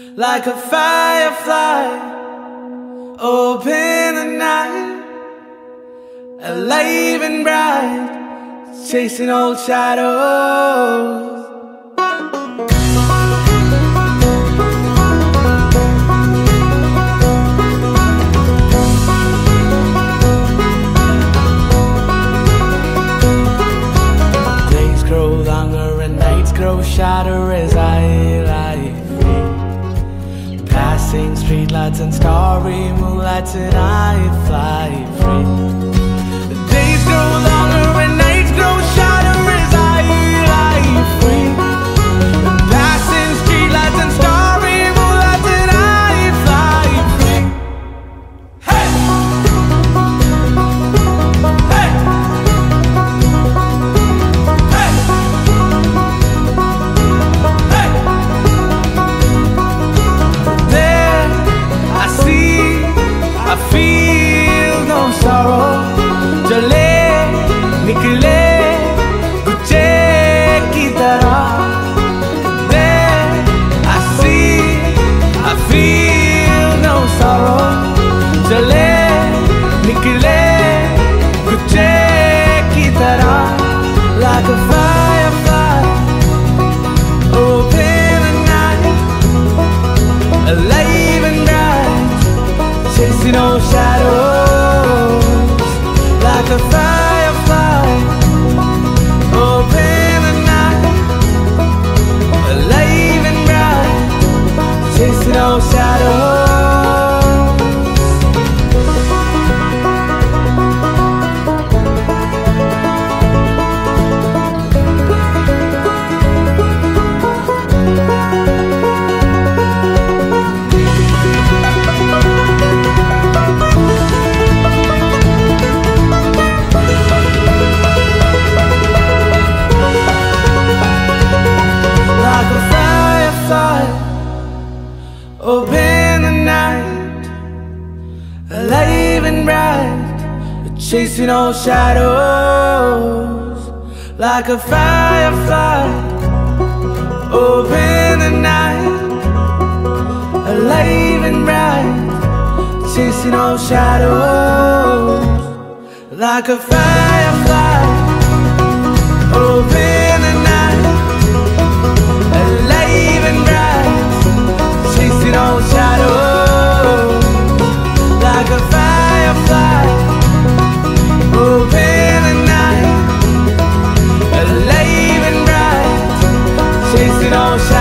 like a firefly, open the night, alive and bright, chasing old shadows. Days grow longer and nights grow shorter as I lie free, passing streetlights and starry moonlights, and I fly free. The days grow longer and nights grow shorter as I lie free, passing streetlights and starry moonlights, and I fly free. Hey! Hey! Hey! Hey! There I see, I feel no sorrow. चले निकले गुच्छे की तरह. There I see, I feel no sorrow. चले निकले गुच्छे की तरह, like a firefly, open the night, alive and bright, chasing old shadows. Like a firefly, open the night, alive and bright, chasing old shadows. Open the night, alive and bright, chasing old shadows. Like a firefly, open the night, alive and bright, chasing old shadows. Like a firefly, open the night, alive and bright, chasing old shadows. Like a firefly, open the night, alive and bright, chasing old shadows.